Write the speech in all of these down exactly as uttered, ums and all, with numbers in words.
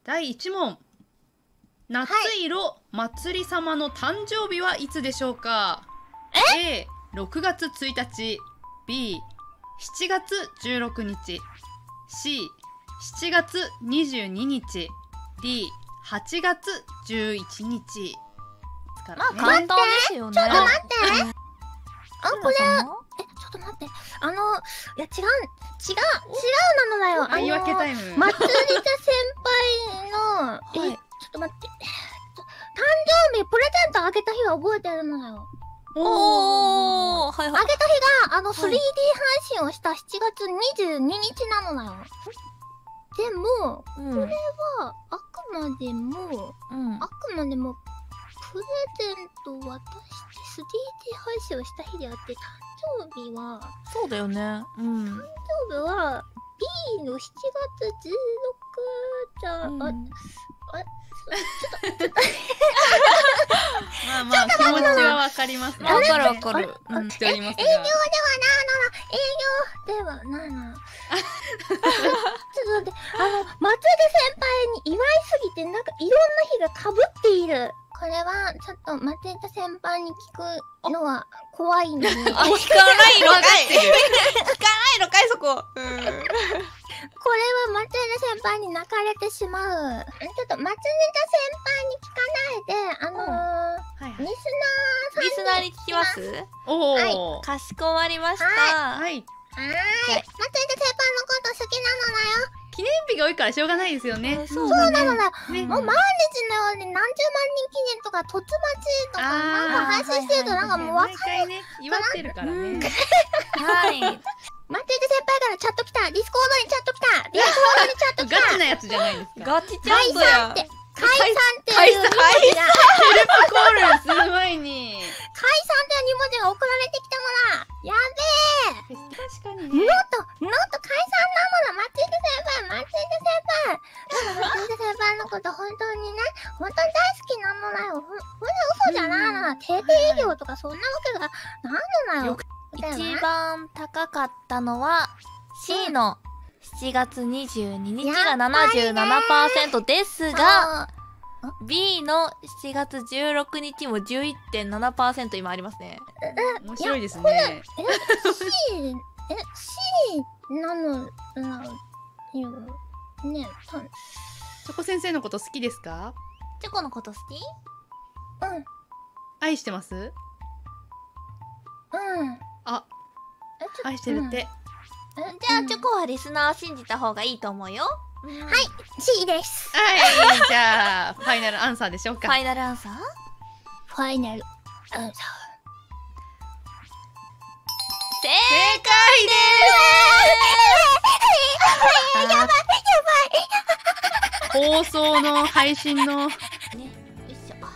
だいいち問。夏色祭り様の誕生日はいつでしょうか？ A、ろくがつついたち、 B、しちがつじゅうろくにち、 C、しちがつにじゅうににち、 D、はちがつじゅういちにち。 まあ簡単ですよね。 ちょっと待って。あ、これ、え、ちょっと待って。あの、いや、違う、違う、違うなのだよ。 言い訳タイム。 まつりちゃ先輩の、え、ちょっと待って。誕生日プレゼントあげた日は覚えてるのだよ。 おー、はいはい。 あげた日が、あの、スリーディー 配信をしたしちがつにじゅうににちなのだよ。でも、これは、あくまでも、あくまでも、プレゼントを渡して スリーディー 配信をした日であって、誕生日は、 そうだよね。うん。 誕生日は B のしちがつじゅうろくじゃ、あ、あ、ちょっと、 まあまあ、気持ちはわかりますね。 わかるわかる。 うん、しておりますが。 営業ではなあの、営業ではなあの、ちょっと待って、あの、松出先輩に祝いすぎて、なんかいろんな日が被っている。これは、ちょっと、松田先輩に聞くのは怖いんで。あ、聞かないのかい聞かないのかいそこ。うん、これは松田先輩に泣かれてしまう。ちょっと、松田先輩に聞かないで、あのー、はいはい、リスナーさんに。 リスナーに聞きます？ おー。はい。かしこまりました。はい。 はい。はい。松田先輩のこと好きなのだよ。 記念日が多いからしょうがないですよね。 そうなのだよ。もう毎日のように何十万人記念とか突待ちとかなんか配信してるとなんかもう分かる。 祝ってるからね。 はい。待ってて先輩からチャット来た。ディスコードにチャット来た。ディスコードにチャット来た。 ガチなやつじゃないですか。 ガチチャットや。 解散っていう文字が。 ヘルプコールする前に。 解散っていう文字が送られてきたのだ。やべえ。 確かにね。ノート、ノート解散なもの。松井先輩、松井先輩。松井先輩のこと本当にね、本当に大好きなのだよ。ほん、ほん嘘じゃないの。定定営業とかそんなわけがないのだよ。 一番高かったのは C のしちがつにじゅうににちが ななじゅうななパーセント ですが、B のしちがつじゅうろくにちも じゅういってんななパーセント 今ありますね。 面白いですね。 え、C、え、C なの、な、よ、ね、たん。 チョコ先生のこと好きですか？ チョコのこと好き？ うん。 愛してます？ うん。 あ、愛してるって。 じゃあチョコはリスナーを信じた方がいいと思うよ。 はい、C です。 はい、じゃあファイナルアンサーでしょうか。 ファイナルアンサー？ ファイナルアンサー。 正解でーす。 やばいやばい。放送の配信の。ね、よいしょ。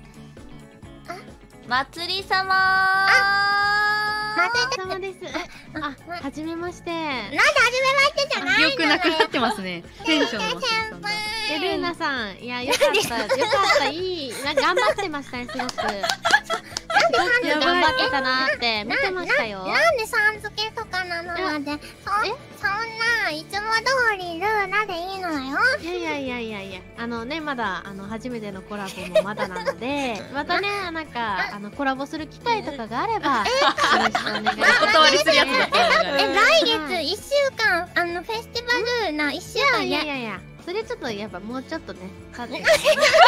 祭り様ー。 祭り様です。あ、はじめまして。 なんではじめましてじゃないの？ 記憶なくなってますね。テンションの先輩。 え、ルーナさん、いや、よかった、よかった、いい、なんか頑張ってましたね、すごく。すごく頑張ってたなって見てましたよ。 なんでさん付けとかなのまで。そ、そんな、いつも通りルーナでいいのよ。 いやいやいやいやいや、あのね、まだ、あの、初めてのコラボもまだなので、またね、なんか、あの、コラボする機会とかがあれば、よろしくお願いします。 お断りするやつだったら。 え、来月いっしゅうかん、あの、フェスティバルな、いっしゅうかんいやいやいや。それちょっとやっぱもうちょっとね。一週、一週間フェ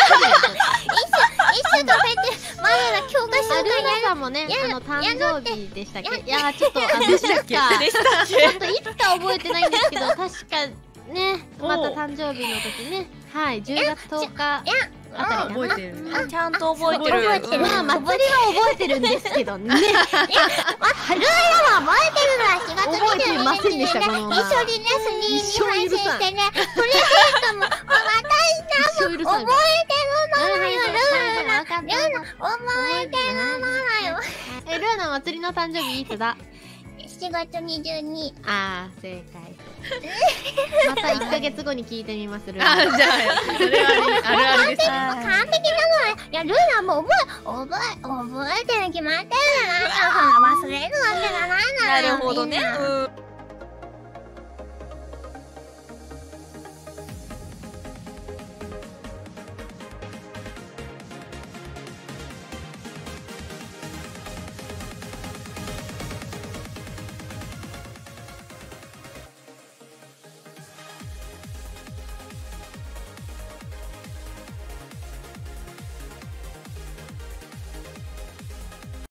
ス、前ら強化しようか。 ルーナさんもね、あの、誕生日でしたっけ？いや、ちょっと、あの、いつか、ちょっといつか覚えてないんですけど、確かね、また誕生日の時ね、はい、じゅうがつとおか。 あたり覚えてる。 ちゃんと覚えてる。 覚えてる。まあ、祭りは覚えてるんですけどね。いや、ルーナは覚えてるのはしがつにじゅうににちにね、一緒にね、スニーに配信してね、プレゼントも、私たちも覚えてるのよ、ルーナ。ルーナ、覚えてるのよ。 え、ルーナ祭りの誕生日いつだ？ しちがつにじゅうに。 ああ、正解。またいっかげつごに聞いてみます、ルーナ。 あ、じゃあ、それはあるあるです。 完璧なのよ。いや、ルーナも覚え、覚え、覚えてるに決まってるじゃないか。忘れるわけがないのよ。 なるほどね。